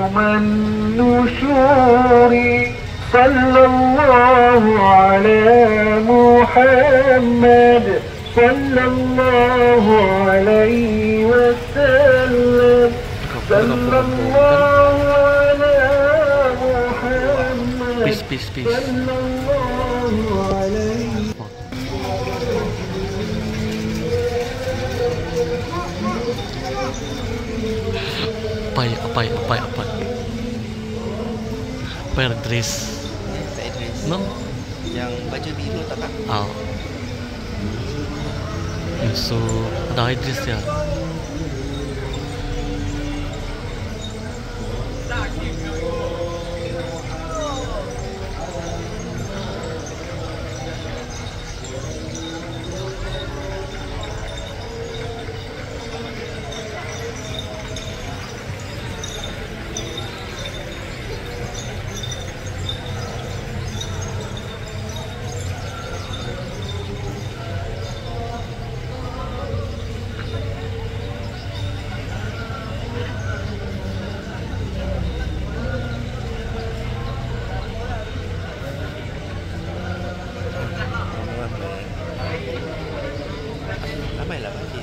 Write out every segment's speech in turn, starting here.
يوم النشور صلى الله على محمد صلى الله عليه وسلم صلى الله على محمد صلى الله عليه. Apa yang Idris? Pak Idris. No? Yang baju biru tak kak? Ah. Yusuf, ada Idris ya. Ramailah pagi.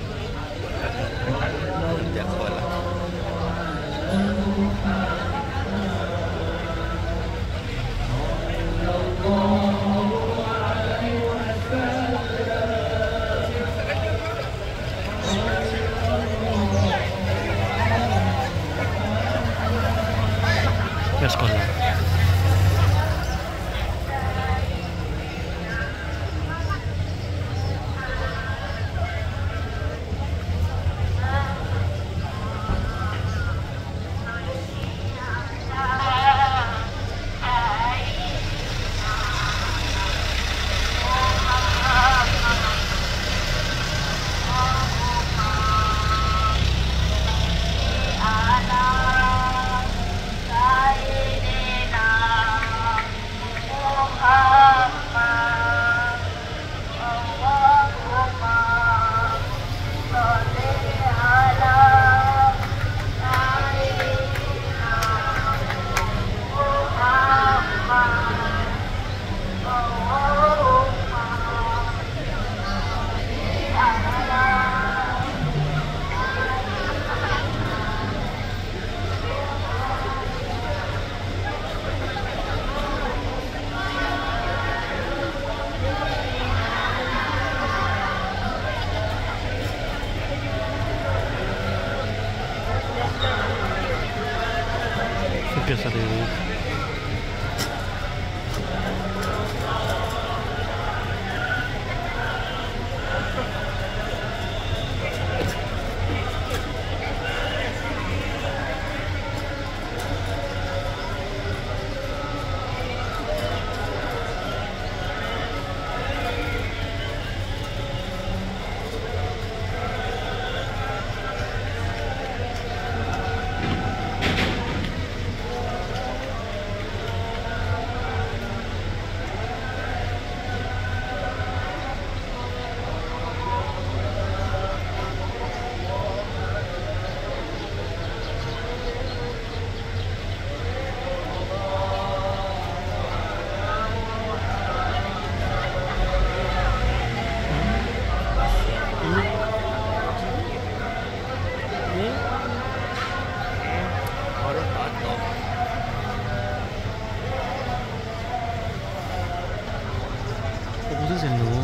Sejak sekolah. Ke sekolah. Biasa dulu. Kok putus ya lu?